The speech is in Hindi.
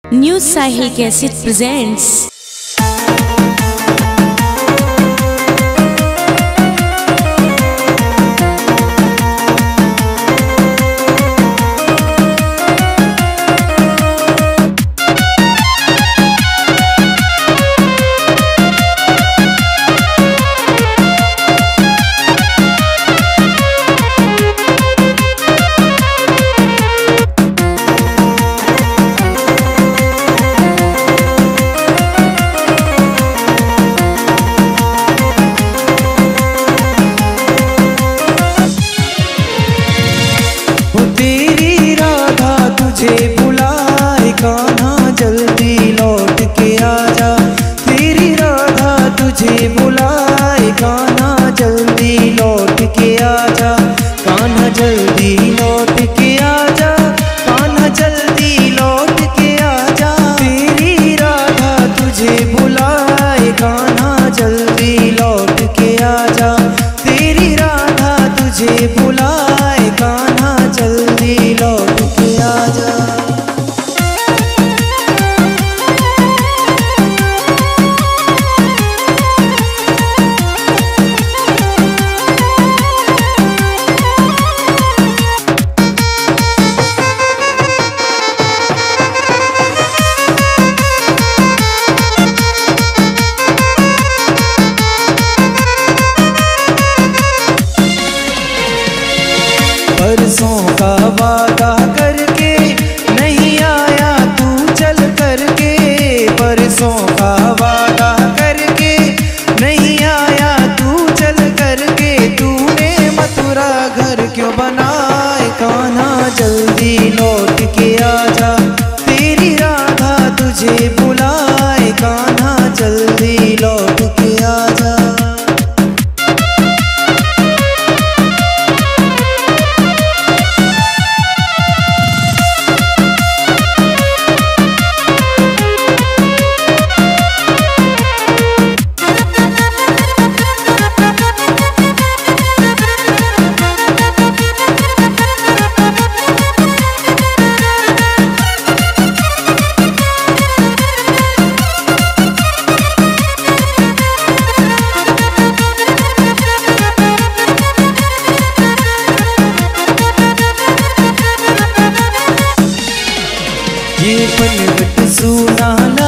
न्यूज साहिल कैसेट प्रेजेंट्स। तेरी राधा तुझे बुलाए कान्हा जल्दी लौट के आजा। तेरी राधा तुझे बुलाए कान्हा जल्दी लौट के आजा। कान्हा जल्दी लौट के आजा। कान्हा जल्दी लौट के आजा। तेरी राधा तुझे बुलाए कान्हा जल्दी लौट के आजा। तेरी राधा तुझे बुलाए कान्हा जल्दी लौट के आजा। परसों का वादा करके नहीं आया तू चल करके। परसों का वादा करके नहीं आया तू चल करके। तूने मथुरा घर क्यों बनाए कान्हा जल्दी लौट के आजा। तेरी राधा तुझे बुलाए कान्हा जल्दी लौट के आजा। ये पलवट सूना